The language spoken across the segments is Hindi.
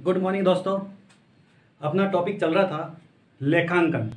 गुड मॉर्निंग दोस्तों। अपना टॉपिक चल रहा था लेखांकन।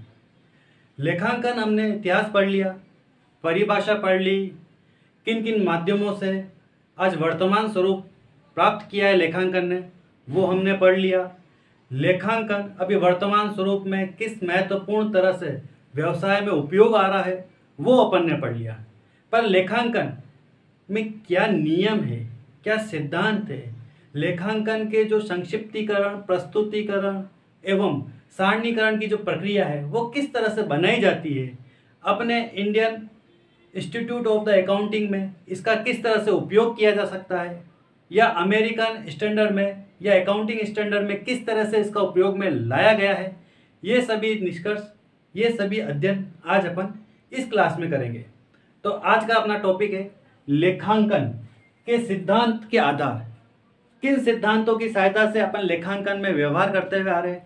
लेखांकन हमने इतिहास पढ़ लिया, परिभाषा पढ़ ली, किन किन माध्यमों से आज वर्तमान स्वरूप प्राप्त किया है लेखांकन ने, वो हमने पढ़ लिया। लेखांकन अभी वर्तमान स्वरूप में किस महत्वपूर्ण तरह से व्यवसाय में उपयोग आ रहा है वो अपन ने पढ़ लिया। पर लेखांकन में क्या नियम है, क्या सिद्धांत है, लेखांकन के जो संक्षिप्तीकरण, प्रस्तुतिकरण एवं सारणीकरण की जो प्रक्रिया है वो किस तरह से बनाई जाती है, अपने Indian institute of the accounting में इसका किस तरह से उपयोग किया जा सकता है, या अमेरिकन स्टैंडर्ड में या अकाउंटिंग स्टैंडर्ड में किस तरह से इसका उपयोग में लाया गया है, ये सभी निष्कर्ष, ये सभी अध्ययन आज अपन इस क्लास में करेंगे। तो आज का अपना टॉपिक है लेखांकन के सिद्धांत के आधार। किन सिद्धांतों की सहायता से अपन लेखांकन में व्यवहार करते हुए आ रहे हैं,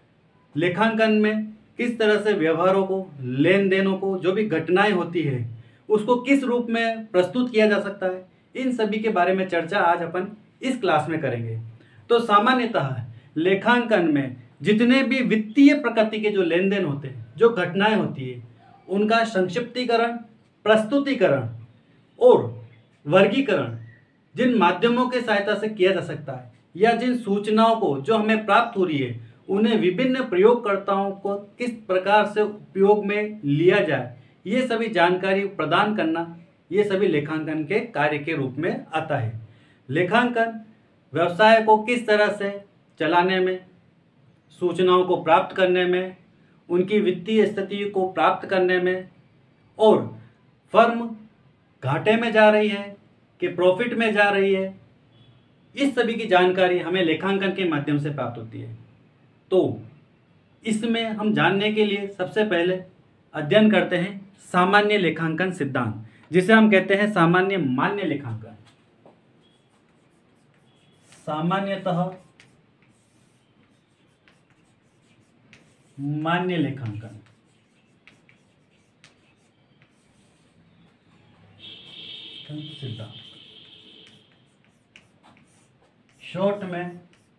लेखांकन में किस तरह से व्यवहारों को, लेन देनों को, जो भी घटनाएं होती है उसको किस रूप में प्रस्तुत किया जा सकता है, इन सभी के बारे में चर्चा आज अपन इस क्लास में करेंगे। तो सामान्यतः लेखांकन में जितने भी वित्तीय प्रकृति के जो लेन देन होते हैं, जो घटनाएं होती है, उनका संक्षिप्तीकरण, प्रस्तुतिकरण और वर्गीकरण जिन माध्यमों के सहायता से किया जा सकता है, या जिन सूचनाओं को जो हमें प्राप्त हो रही है उन्हें विभिन्न प्रयोगकर्ताओं को किस प्रकार से उपयोग में लिया जाए, ये सभी जानकारी प्रदान करना, ये सभी लेखांकन के कार्य के रूप में आता है। लेखांकन व्यवसाय को किस तरह से चलाने में, सूचनाओं को प्राप्त करने में, उनकी वित्तीय स्थिति को प्राप्त करने में, और फर्म घाटे में जा रही है कि प्रॉफिट में जा रही है, इस सभी की जानकारी हमें लेखांकन के माध्यम से प्राप्त होती है। तो इसमें हम जानने के लिए सबसे पहले अध्ययन करते हैं सामान्य लेखांकन सिद्धांत, जिसे हम कहते हैं सामान्य मान्य लेखांकन। सामान्यतः मान्य लेखांकन। सिद्धांत शॉर्ट में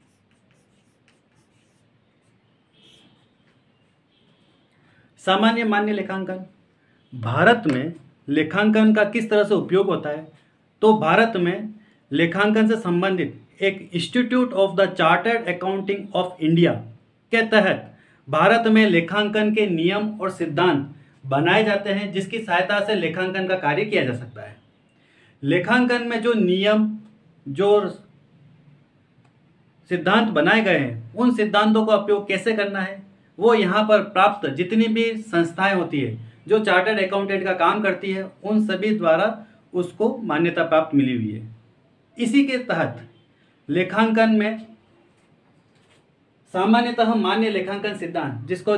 सामान्य मान्य लेखांकन। भारत में लेखांकन का किस तरह से उपयोग होता है, तो भारत में लेखांकन से संबंधित एक institute of the chartered accounting of India के तहत भारत में लेखांकन के नियम और सिद्धांत बनाए जाते हैं, जिसकी सहायता से लेखांकन का कार्य किया जा सकता है। लेखांकन में जो नियम, जो सिद्धांत बनाए गए हैं, उन सिद्धांतों का उपयोग कैसे करना है वो यहाँ पर प्राप्त जितनी भी संस्थाएं होती है जो चार्टर्ड अकाउंटेंट का काम करती है, उन सभी द्वारा उसको मान्यता प्राप्त मिली हुई है। इसी के तहत लेखांकन में सामान्यतः मान्य लेखांकन सिद्धांत, जिसको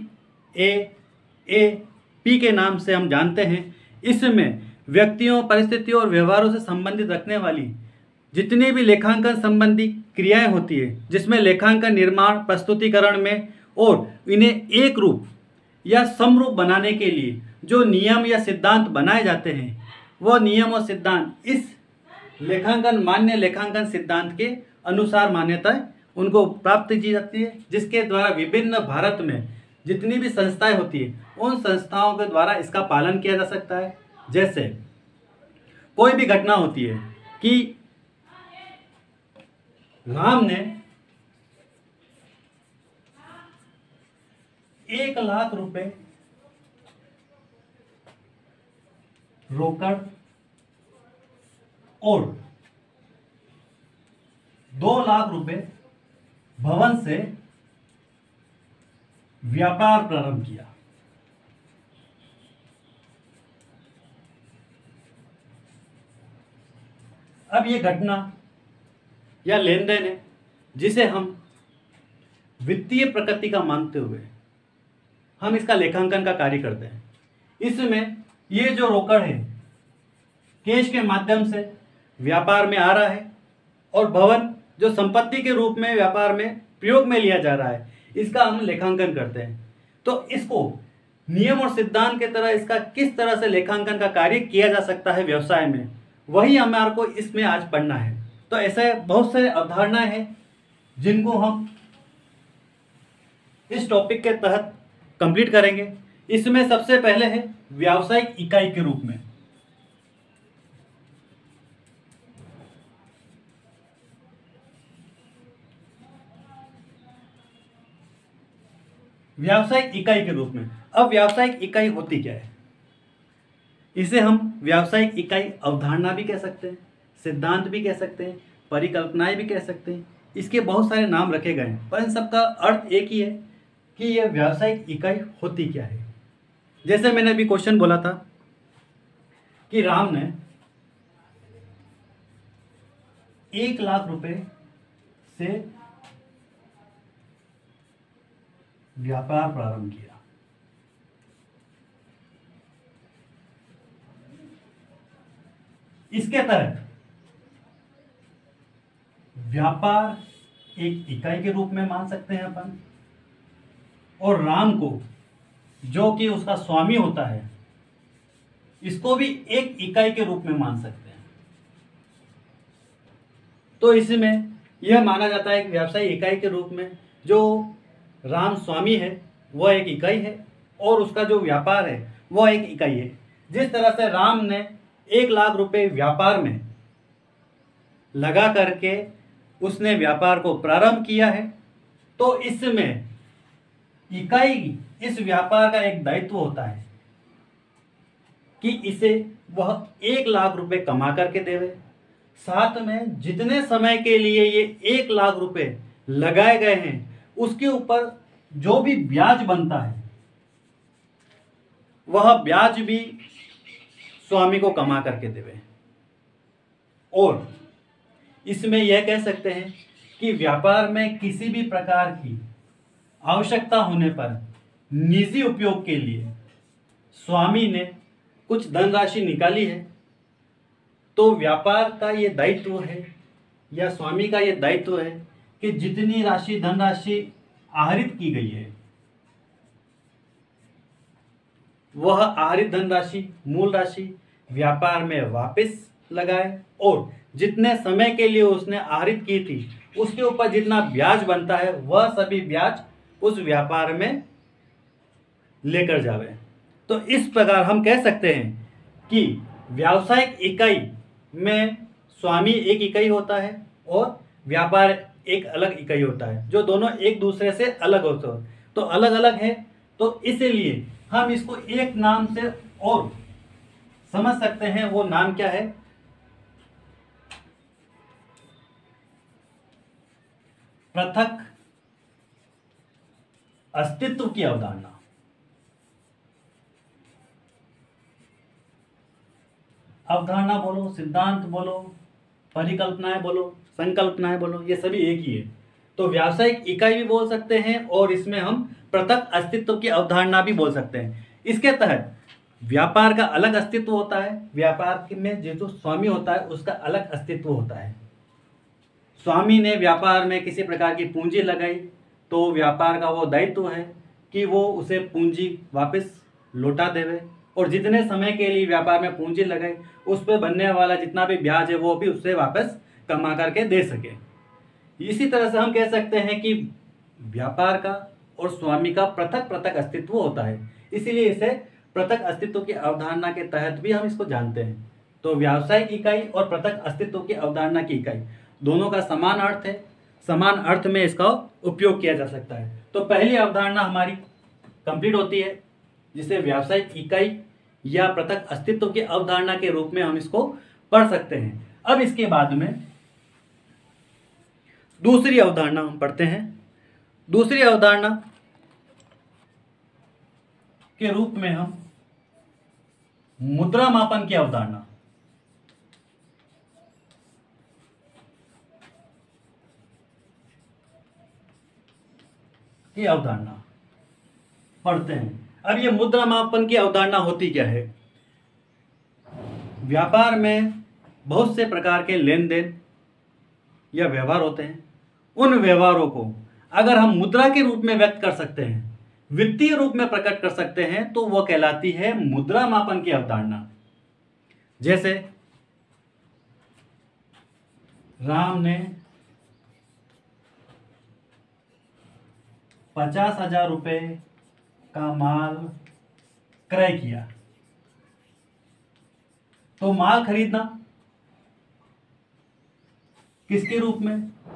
GAAP के नाम से हम जानते हैं, इसमें व्यक्तियों, परिस्थितियों और व्यवहारों से संबंधित रखने वाली जितनी भी लेखांकन संबंधी क्रियाएं होती है, जिसमें लेखांकन निर्माण, प्रस्तुतिकरण में और इन्हें एक रूप या समरूप बनाने के लिए जो नियम या सिद्धांत बनाए जाते हैं, वो नियम और सिद्धांत इस लेखांकन मान्य लेखांकन सिद्धांत के अनुसार मान्यता उनको प्राप्त की जाती है, जिसके द्वारा विभिन्न भारत में जितनी भी संस्थाएं होती है उन संस्थाओं के द्वारा इसका पालन किया जा सकता है। जैसे कोई भी घटना होती है कि राम ने 1 लाख रुपए रोकड़ और 2 लाख रुपए भवन से व्यापार प्रारंभ किया। अब ये घटना या लेन देन है जिसे हम वित्तीय प्रकृति का मानते हुए हम इसका लेखांकन का कार्य करते हैं। इसमें ये जो रोकड़ है कैश के माध्यम से व्यापार में आ रहा है, और भवन जो संपत्ति के रूप में व्यापार में प्रयोग में लिया जा रहा है, इसका हम लेखांकन करते हैं। तो इसको नियम और सिद्धांत के तरह इसका किस तरह से लेखांकन का कार्य किया जा सकता है व्यवसाय में, वही हमारे को इसमें आज पढ़ना है। तो ऐसे बहुत सारे अवधारणाएं हैं जिनको हम इस टॉपिक के तहत कंप्लीट करेंगे। इसमें सबसे पहले है व्यावसायिक इकाई के रूप में। व्यावसायिक इकाई के रूप में। अब व्यावसायिक इकाई होती क्या है? इसे हम व्यावसायिक इकाई अवधारणा भी कह सकते हैं, सिद्धांत भी कह सकते हैं, परिकल्पनाएं भी कह सकते हैं। इसके बहुत सारे नाम रखे गए हैं, पर इन सबका अर्थ एक ही है कि यह व्यावसायिक इकाई होती क्या है। जैसे मैंने अभी क्वेश्चन बोला था कि राम ने 1,00,000 रुपए से व्यापार प्रारंभ किया। इसके तहत व्यापार एक इकाई के रूप में मान सकते हैं अपन, और राम को, जो कि उसका स्वामी होता है, इसको भी एक इकाई के रूप में मान सकते हैं। तो इसमें यह माना जाता है कि व्यावसायिक इकाई के रूप में जो राम स्वामी है वह एक इकाई है, और उसका जो व्यापार है वह एक इकाई है। जिस तरह से राम ने 1,00,000 रुपए व्यापार में लगा करके उसने व्यापार को प्रारंभ किया है, तो इसमें इकाई इस व्यापार का एक दायित्व होता है कि इसे वह 1,00,000 रुपए कमा करके देवे, साथ में जितने समय के लिए ये 1,00,000 रुपए लगाए गए हैं उसके ऊपर जो भी ब्याज बनता है वह ब्याज भी स्वामी को कमा करके देवे। और इसमें यह कह सकते हैं कि व्यापार में किसी भी प्रकार की आवश्यकता होने पर निजी उपयोग के लिए स्वामी ने कुछ धनराशि निकाली है, तो व्यापार का ये दायित्व है या स्वामी का ये दायित्व है कि जितनी राशि धनराशि आहरित की गई है वह आहरित धनराशि, मूल राशि व्यापार में वापस लगाए, और जितने समय के लिए उसने आहरित की थी उसके ऊपर जितना ब्याज बनता है वह सभी ब्याज उस व्यापार में लेकर जावे। तो इस प्रकार हम कह सकते हैं कि व्यावसायिक इकाई में स्वामी एक इकाई होता है और व्यापार एक अलग इकाई होता है, जो दोनों एक दूसरे से अलग होते हैं। तो अलग अलग है, तो इसलिए हम इसको एक नाम से और समझ सकते हैं। वो नाम क्या है? पृथक अस्तित्व की अवधारणा। अवधारणा बोलो, सिद्धांत बोलो, परिकल्पनाएं बोलो, संकल्पनाएं बोलो, ये सभी एक ही है। तो व्यावसायिक इकाई भी बोल सकते हैं और इसमें हम पृथक अस्तित्व की अवधारणा भी बोल सकते हैं। इसके तहत व्यापार का अलग अस्तित्व होता है, व्यापार में जो स्वामी होता है उसका अलग अस्तित्व होता है। स्वामी ने व्यापार में किसी प्रकार की पूंजी लगाई तो व्यापार का वो दायित्व है कि वो उसे पूंजी वापस लौटा देवे, और जितने समय के लिए व्यापार में पूंजी लगाई उस पर बनने वाला जितना भी ब्याज है वो भी उससे वापस कमा करके दे सके। इसी तरह से हम कह सकते हैं कि व्यापार का और स्वामी का पृथक पृथक अस्तित्व होता है, इसीलिए इसे पृथक अस्तित्व की अवधारणा के तहत भी हम इसको जानते हैं। तो व्यावसायिक इकाई और पृथक अस्तित्व की अवधारणा की इकाई दोनों का समान अर्थ है, समान अर्थ में इसका उपयोग किया जा सकता है। तो पहली अवधारणा हमारी कंप्लीट होती है, जिसे व्यावसायिक इकाई या पृथक अस्तित्व की अवधारणा के रूप में हम इसको पढ़ सकते हैं। अब इसके बाद में दूसरी अवधारणा हम पढ़ते हैं। दूसरी अवधारणा के रूप में हम मुद्रा मापन की अवधारणा, पढ़ते हैं। अब ये मुद्रा मापन की अवधारणा होती क्या है? व्यापार में बहुत से प्रकार के लेन देन या व्यवहार होते हैं। उन व्यवहारों को अगर हम मुद्रा के रूप में व्यक्त कर सकते हैं, वित्तीय रूप में प्रकट कर सकते हैं, तो वह कहलाती है मुद्रा मापन की अवधारणा। जैसे राम ने 50,000 रुपये का माल क्रय किया। तो माल खरीदना किसके रूप में?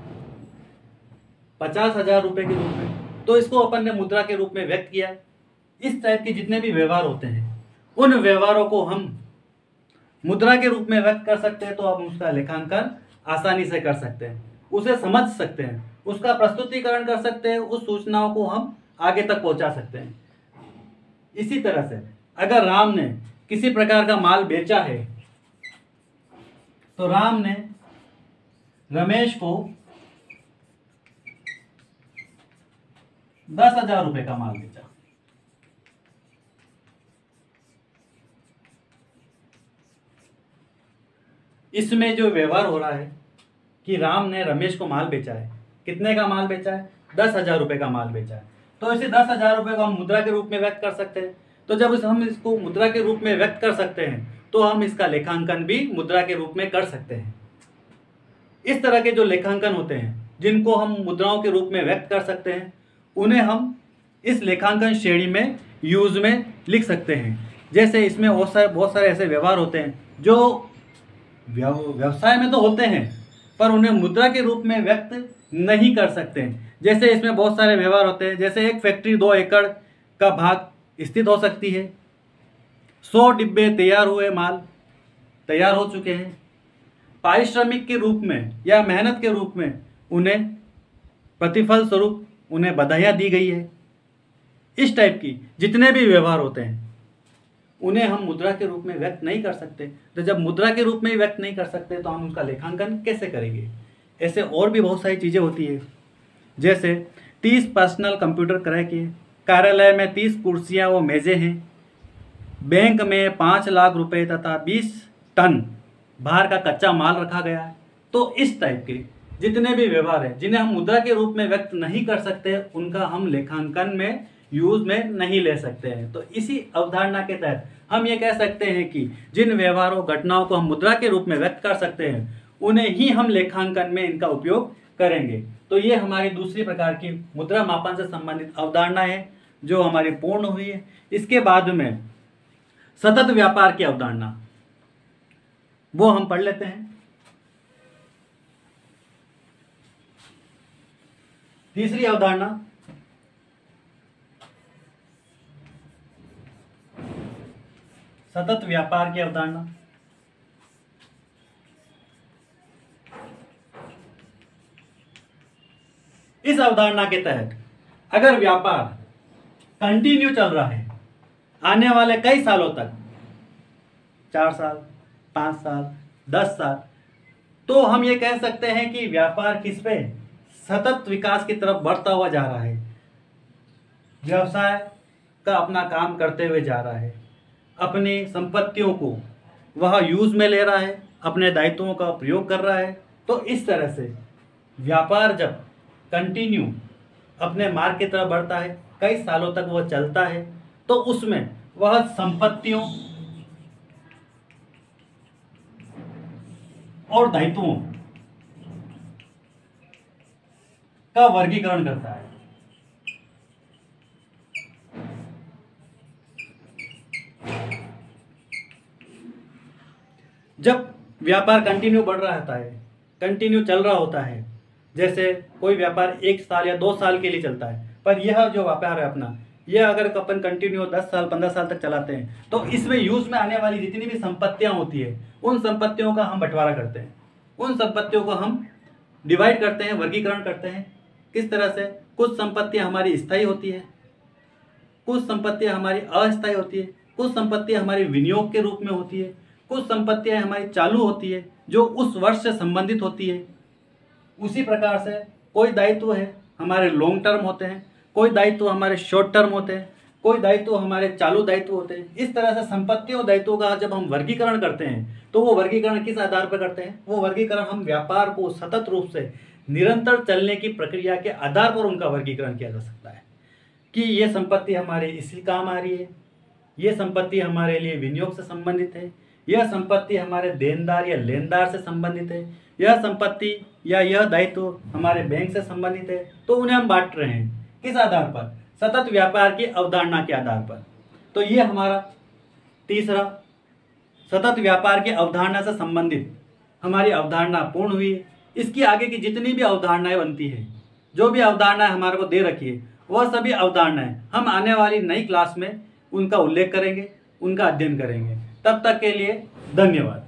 50,000 रुपये के रूप में। तो इसको अपन ने मुद्रा के रूप में व्यक्त किया। इस टाइप के जितने भी व्यवहार होते हैं उन व्यवहारों को हम मुद्रा के रूप में व्यक्त कर सकते हैं। तो हम उसका लेखांकन आसानी से कर सकते हैं, उसे समझ सकते हैं, उसका प्रस्तुतिकरण कर सकते हैं, उस सूचनाओं को हम आगे तक पहुंचा सकते हैं। इसी तरह से अगर राम ने किसी प्रकार का माल बेचा है तो राम ने रमेश को 10,000 रुपये का माल बेचा। इसमें जो व्यवहार हो रहा है कि राम ने रमेश को माल बेचा है, कितने का माल बेचा है? 10,000 रुपये का माल बेचा है। तो इसे 10,000 रुपये को हम मुद्रा के रूप में व्यक्त कर सकते हैं। तो जब हम इसको मुद्रा के रूप में व्यक्त कर सकते हैं तो हम इसका लेखांकन भी मुद्रा के रूप में कर सकते हैं। इस तरह के जो लेखांकन होते हैं जिनको हम मुद्राओं के रूप में व्यक्त कर सकते हैं उन्हें हम इस लेखांकन श्रेणी में यूज में लिख सकते हैं। जैसे इसमें बहुत सारे ऐसे व्यवहार होते हैं जो व्यवसाय में तो होते हैं पर उन्हें मुद्रा के रूप में व्यक्त नहीं कर सकते हैं। जैसे इसमें बहुत सारे व्यवहार होते हैं, जैसे एक फैक्ट्री 2 एकड़ का भाग स्थित हो सकती है, 100 डिब्बे तैयार हुए, माल तैयार हो चुके हैं, पारिश्रमिक के रूप में या मेहनत के रूप में उन्हें प्रतिफल स्वरूप उन्हें बधाइयाँ दी गई है। इस टाइप की जितने भी व्यवहार होते हैं उन्हें हम मुद्रा के रूप में व्यक्त नहीं कर सकते। तो जब मुद्रा के रूप में ही व्यक्त नहीं कर सकते तो हम उसका लेखांकन कैसे करेंगे? ऐसे और भी बहुत सारी चीज़ें होती है, जैसे 30 पर्सनल कंप्यूटर क्रय किए, कार्यालय में 30 कुर्सियाँ व मेज़ें हैं, बैंक में 5 लाख रुपए तथा 20 टन भार का कच्चा माल रखा गया है। तो इस टाइप के जितने भी व्यवहार हैं जिन्हें हम मुद्रा के रूप में व्यक्त नहीं कर सकते उनका हम लेखांकन में यूज में नहीं ले सकते हैं। तो इसी अवधारणा के तहत हम ये कह सकते हैं कि जिन व्यवहारों घटनाओं को हम मुद्रा के रूप में व्यक्त कर सकते हैं उन्हें ही हम लेखांकन में इनका उपयोग करेंगे। तो ये हमारी दूसरी प्रकार की मुद्रा मापन से संबंधित अवधारणा है जो हमारी पूर्ण हुई है। इसके बाद में सतत व्यापार की अवधारणा वो हम पढ़ लेते हैं। तीसरी अवधारणा सतत व्यापार की अवधारणा। इस अवधारणा के तहत अगर व्यापार कंटिन्यू चल रहा है आने वाले कई सालों तक, 4 साल, 5 साल, 10 साल, तो हम ये कह सकते हैं कि व्यापार किस पे सतत विकास की तरफ बढ़ता हुआ जा रहा है। व्यवसाय का अपना काम करते हुए जा रहा है, अपनी संपत्तियों को वह यूज में ले रहा है, अपने दायित्वों का प्रयोग कर रहा है। तो इस तरह से व्यापार जब कंटिन्यू अपने मार्ग की तरफ बढ़ता है, कई सालों तक वह चलता है, तो उसमें वह संपत्तियों और दायित्वों का वर्गीकरण करता है। जब व्यापार कंटिन्यू बढ़ रहा होता है, कंटिन्यू चल रहा होता है, जैसे कोई व्यापार 1 साल या 2 साल के लिए चलता है, पर यह जो व्यापार है अपना, यह अगर अपन कंटिन्यू 10 साल 15 साल तक चलाते हैं तो इसमें यूज में आने वाली जितनी भी संपत्तियां होती है उन संपत्तियों का हम बंटवारा करते हैं, उन संपत्तियों को हम डिवाइड करते हैं, वर्गीकरण करते हैं। किस तरह से? कुछ संपत्तियां हमारी स्थायी होती है, कुछ संपत्तियां हमारी अस्थायी होती है, कुछ संपत्तियां हमारी विनियोग के रूप में होती है, कुछ संपत्तियां हमारी चालू होती है जो उस वर्ष से संबंधित होती है। उसी प्रकार से कोई दायित्व है हमारे लॉन्ग टर्म होते हैं, कोई दायित्व हमारे शॉर्ट टर्म होते हैं, कोई दायित्व हमारे चालू दायित्व होते हैं। इस तरह से संपत्तियों और दायित्वों का जब हम वर्गीकरण करते हैं तो वो वर्गीकरण किस आधार पर करते हैं? वो वर्गीकरण हम व्यापार को सतत रूप से निरंतर चलने की प्रक्रिया के आधार पर उनका वर्गीकरण किया जा सकता है कि ये संपत्ति हमारे इसी काम आ रही है, ये संपत्ति हमारे लिए विनियोग से संबंधित है, यह संपत्ति हमारे देनदार या लेनदार से संबंधित है, यह संपत्ति या यह दायित्व हमारे बैंक से संबंधित है। तो उन्हें हम बांट रहे हैं। किस आधार पर? सतत व्यापार की अवधारणा के आधार पर। तो ये हमारा तीसरा सतत व्यापार की अवधारणा से संबंधित हमारी अवधारणा पूर्ण हुई है। इसकी आगे की जितनी भी अवधारणाएं बनती है, जो भी अवधारणाएं हमारे को दे रखी है, वह सभी अवधारणाएं हम आने वाली नई क्लास में उनका उल्लेख करेंगे, उनका अध्ययन करेंगे। तब तक के लिए धन्यवाद।